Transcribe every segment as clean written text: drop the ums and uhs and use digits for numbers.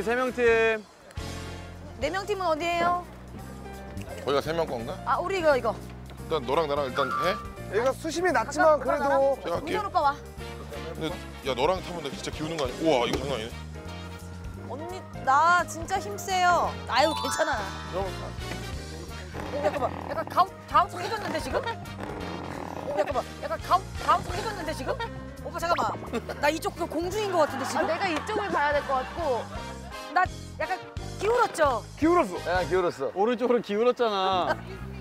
3명 팀. 4명 팀은 어디예요? 거기가 3명 건가? 아, 우리 이거. 일단 너랑 나랑 일단 해? 얘가 수심이 낮지만 그래도 제가 할게. 동선 오빠 와. 근데 야 너랑 타면 나 진짜 기우는 거 아니야? 우와 이거 장난 아니네. 언니, 나 진짜 힘세요. 아유, 괜찮아. 잠깐만, 약간 가운성 해줬는데 지금? 잠깐만, 약간 가운성 해줬는데 지금? 오빠 잠깐만, 나 이쪽 그 공중인 것 같은데 지금? 내가 이쪽을 봐야 될 것 같고. 나 약간 기울었죠? 기울었어. 내가 기울었어. 오른쪽으로 기울었잖아.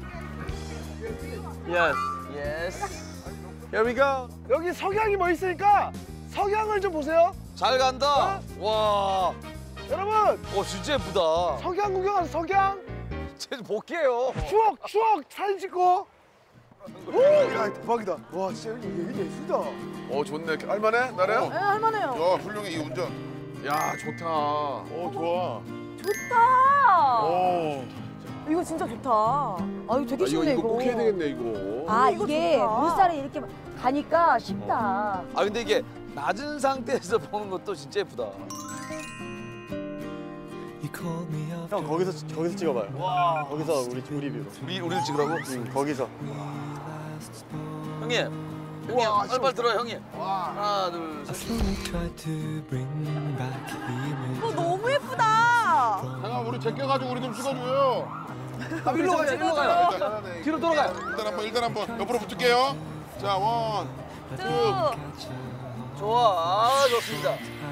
예스. 예스. Here we go. 여기 석양이 뭐 있으니까 석양을 좀 보세요. 잘 간다. 와. 여러분 진짜 예쁘다. 석양 구경하세요. 석양. 쟤 볼게요. 추억 사진 찍고. 오, 야 대박이다. 와 진짜 여기 예쁘다. 좋네. 할만해? 나래야? 네, 할만해요. 야 훌륭해 이 운전. 야 좋다. 좋아. 좋다. 이거 진짜 좋다. 아유, 되게 쉽네, 이거 꼭 해야 되겠네 이거. 아, 이거 이게 좋다. 물살이 이렇게 가니까 쉽다. 근데 이게 낮은 상태에서 보는 것도 진짜 예쁘다. 형 거기서 찍어봐요. 와. 거기서 우리 뷰로. 우리를 찍으라고? 응, 거기서. 형님. 형님, 빨리 들어요, 형님. 하나, 둘, 셋. 이거 너무 예쁘다. 잠깐 우리 제껴가지고 우리 좀 찍어줘요. 일로 가요, 일로 가요. 뒤로 돌아가요. 일단 한번 옆으로 붙을게요. 자 원, 투. 좋아, 좋습니다.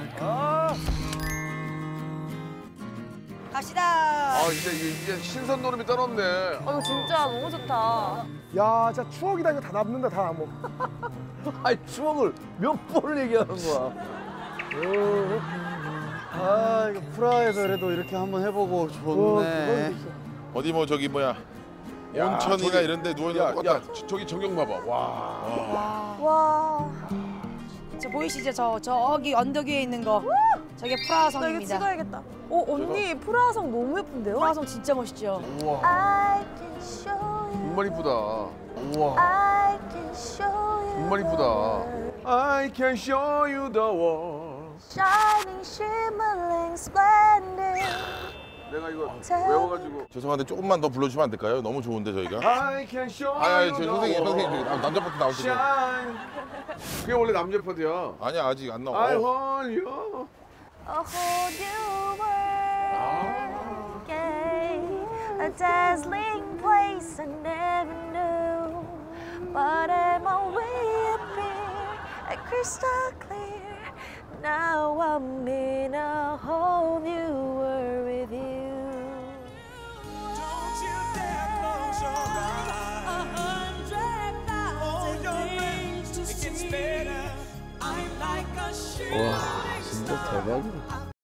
갑시다. 이제 신선 노름이 따로 없네. 이거 진짜 너무 좋다. 야 진짜 추억이다. 이거 다 남는다 다 뭐. 아니, 추억을 몇 번을 얘기하는 거야. 이거 프라하에서 그래도 이렇게 한번 해보고 좋네. 어디 뭐 저기 뭐야 온천이나 저기- 이런 데 누워있는 거 야, 똑같다. 저기 전경 봐봐. 와. 와. 저 보이시죠? 저기 언덕 위에 있는 거. 저게 프라하 성입니다. 찍어야겠다. 언니 프라하성 너무 예쁜데요? 프라하 성 진짜 멋있죠? 우와. I can show you. 정말 이쁘다. 우와. I can show you. 정말 이쁘다. I can show you the world. Shining, shimmering, splendid. 내가 이거 외워가지고. 죄송한데 조금만 더 불러주시면 안 될까요? 너무 좋은데 저희가. I can show 아니 you 저 the 선생님 world. 저기 남자 파트 나올 때. Shine. 그게 원래 남자 파트야. 아니야 아직 안 나와. I want you. A whole new world. Yeah. A dazzling place I never knew. But am I reappear crystal clear? Now I'm in a whole new world with you. Don't you dare close your eyes. 100,000 things to see. It gets better. I'm like a shooting star. 진짜 대박이다.